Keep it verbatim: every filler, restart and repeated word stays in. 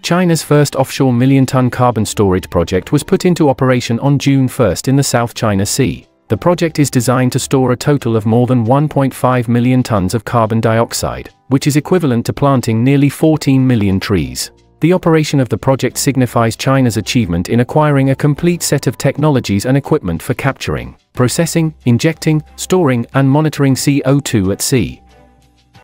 China's first offshore million-ton carbon storage project was put into operation on June first in the South China Sea. The project is designed to store a total of more than one point five million tons of carbon dioxide, which is equivalent to planting nearly fourteen million trees. The operation of the project signifies China's achievement in acquiring a complete set of technologies and equipment for capturing, processing, injecting, storing, and monitoring C O two at sea.